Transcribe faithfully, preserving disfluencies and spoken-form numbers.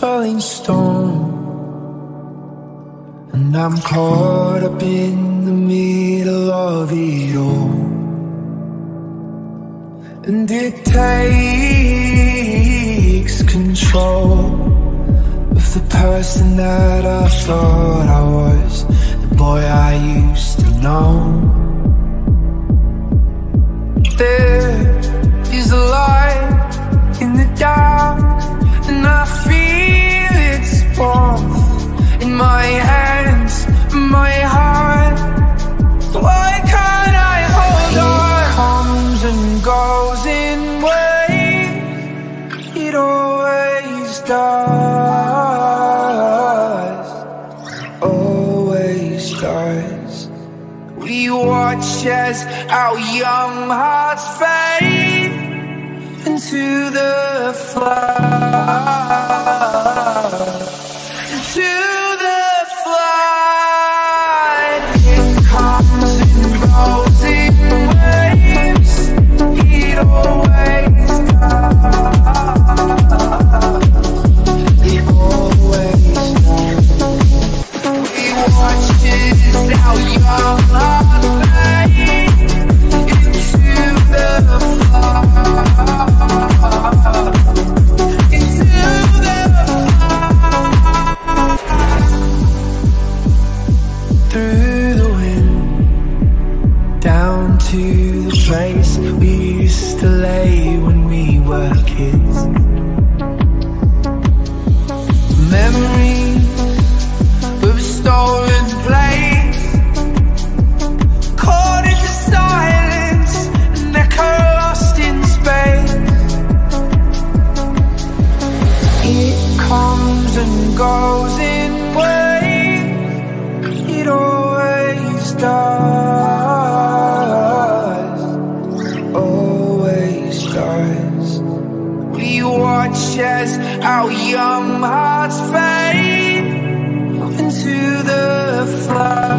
swirling storm, and I'm caught up in the middle of it all. And it takes control of the person that I thought I was, the boy I used to know. There is a light in the dark, and I feel its warmth in my hands, my heart. Why can't I hold on? It comes and goes in waves, it always does, always does. We watch as our young hearts fade into the flood, into the flood. It comes and goes in waves, it always does, it always does. We watch as our young hearts fade into the flood, into the flood. Through the wind, down to the place we used to lay when we were kids. Memories of a stolen place, caught in the silence, an echo lost in space. It comes and goes in waves, it always does, always does. We watch as our young hearts fade into the flood.